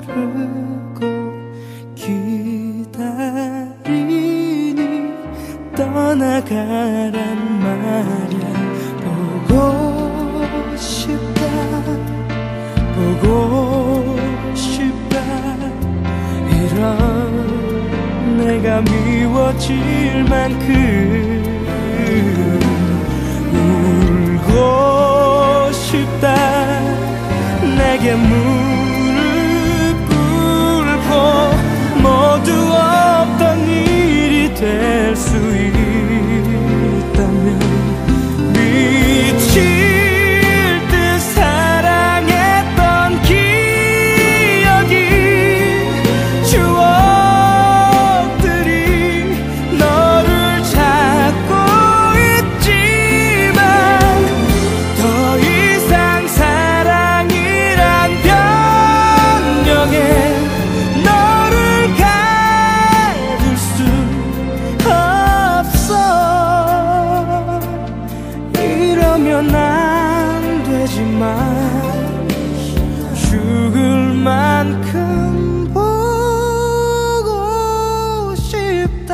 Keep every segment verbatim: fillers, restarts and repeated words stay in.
모르고 기다리니 떠나가란 말야. 보고 싶다 보고 싶다 이런 내가 미워질 만큼 울고 싶다. 내게 무릎 꿇고 모두 없던 일이 될 수 있다면 미칠 듯 사랑했던 기억이 추억들이 너를 찾고 있지만 더 이상 사랑이란 변명에 너를 가둘 수 없어. 이러면 안 되지만 죽을 만큼 보고 싶다.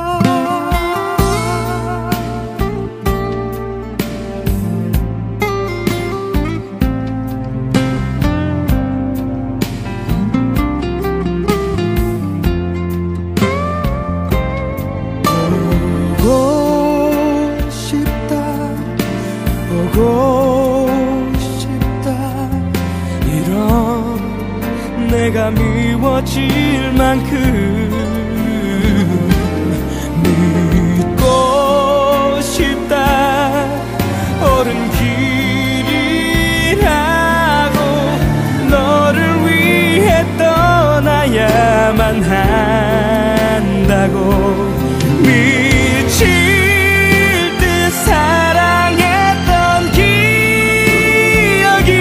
보고 싶다 보고 싶다 이런 내가 미워질 만큼 믿고 싶다. 옳은 길이라고 너를 위해 떠나야만 한다고 미칠 듯 사랑했던 기억이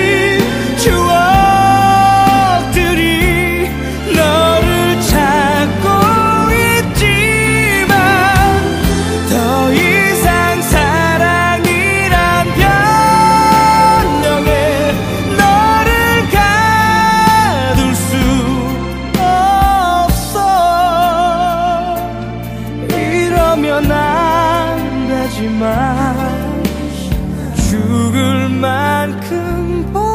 추억들이 너를 찾고 있지만 더 이상 사랑이란 변명에 너를 가둘 수 없어. 이러면 안 되지만 죽을 만큼